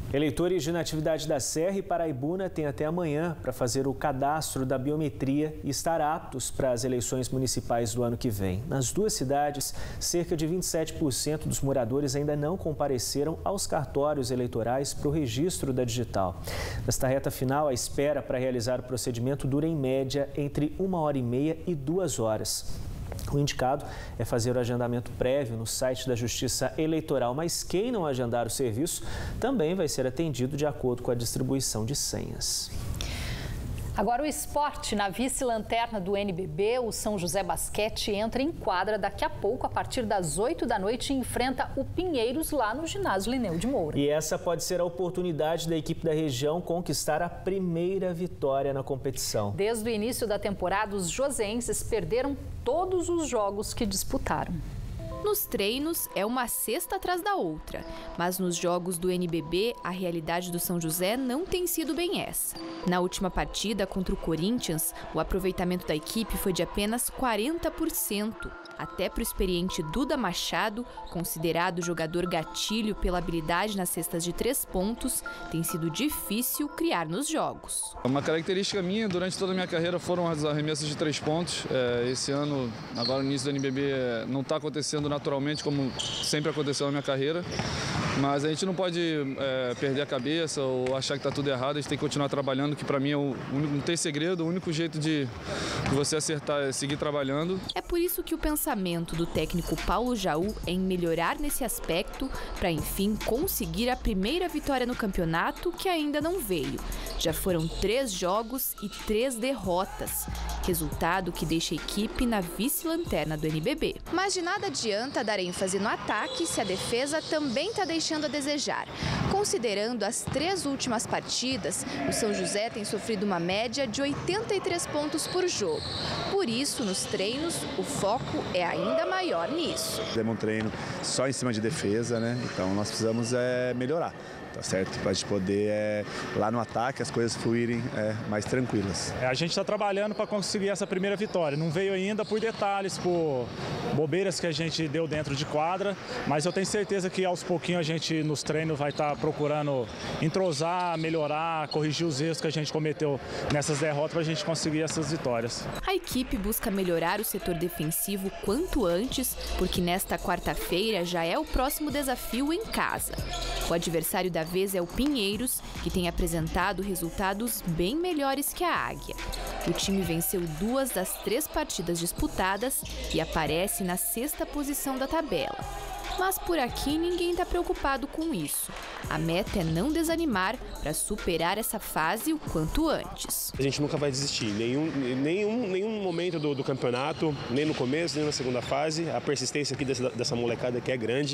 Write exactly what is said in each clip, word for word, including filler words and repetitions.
Eleitores de Natividade da Serra e Paraibuna têm até amanhã para fazer o cadastro da biometria e estar aptos para as eleições municipais do ano que vem. Nas duas cidades, cerca de vinte e sete por cento dos moradores ainda não compareceram aos cartórios eleitorais para o registro da digital. Nesta reta final, a espera para realizar o procedimento dura em média entre uma hora e meia e duas horas. O indicado é fazer o agendamento prévio no site da Justiça Eleitoral, mas quem não agendar o serviço também vai ser atendido de acordo com a distribuição de senhas. Agora o esporte. Na vice-lanterna do N B B, o São José Basquete entra em quadra daqui a pouco, a partir das oito da noite, e enfrenta o Pinheiros lá no ginásio Lineu de Moura. E essa pode ser a oportunidade da equipe da região conquistar a primeira vitória na competição. Desde o início da temporada, os joseenses perderam todos os jogos que disputaram. Nos treinos, é uma cesta atrás da outra, mas nos jogos do N B B, a realidade do São José não tem sido bem essa. Na última partida contra o Corinthians, o aproveitamento da equipe foi de apenas quarenta por cento. Até para o experiente Duda Machado, considerado jogador gatilho pela habilidade nas cestas de três pontos, tem sido difícil criar nos jogos. Uma característica minha durante toda a minha carreira foram as arremessas de três pontos. Esse ano, agora no início do N B B, não está acontecendo naturalmente como sempre aconteceu na minha carreira, mas a gente não pode é, perder a cabeça ou achar que está tudo errado. A gente tem que continuar trabalhando, que para mim é o único, não tem segredo, o único jeito de, de você acertar é seguir trabalhando. É por isso que o pensamento do técnico Paulo Jaú é em melhorar nesse aspecto para, enfim, conseguir a primeira vitória no campeonato, que ainda não veio. Já foram três jogos e três derrotas, resultado que deixa a equipe na vice-lanterna do N B B. Mas de nada adianta dar ênfase no ataque se a defesa também está deixando a desejar. Considerando as três últimas partidas, o São José tem sofrido uma média de oitenta e três pontos por jogo. Por isso, nos treinos, o foco é ainda maior nisso. Demos um treino só em cima de defesa, né? Então nós precisamos é, melhorar. Tá certo? Para a gente poder, é, lá no ataque, as coisas fluírem é, mais tranquilas. É, a gente está trabalhando para conseguir essa primeira vitória. Não veio ainda por detalhes, por bobeiras que a gente deu dentro de quadra, mas eu tenho certeza que aos pouquinhos a gente nos treinos vai estar tá procurando entrosar, melhorar, corrigir os erros que a gente cometeu nessas derrotas para a gente conseguir essas vitórias. A equipe busca melhorar o setor defensivo quanto antes, porque nesta quarta-feira já é o próximo desafio em casa. O adversário da vez é o Pinheiros, que tem apresentado resultados bem melhores que a Águia. O time venceu duas das três partidas disputadas e aparece na sexta posição da tabela. Mas por aqui ninguém está preocupado com isso. A meta é não desanimar para superar essa fase o quanto antes. A gente nunca vai desistir, nenhum, nenhum, nenhum momento do, do campeonato, nem no começo, nem na segunda fase. A persistência aqui dessa, dessa molecada aqui é grande.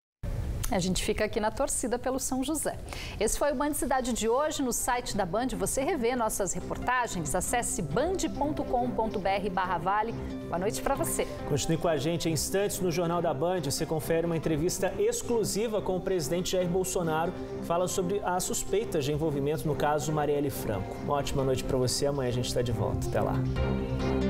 A gente fica aqui na torcida pelo São José. Esse foi o Band Cidade de hoje. No site da Band você revê nossas reportagens. Acesse band ponto com ponto br barra vale. Boa noite para você. Continue com a gente. Em instantes, no Jornal da Band, você confere uma entrevista exclusiva com o presidente Jair Bolsonaro, que fala sobre as suspeitas de envolvimento no caso Marielle Franco. Uma ótima noite para você. Amanhã a gente está de volta. Até lá.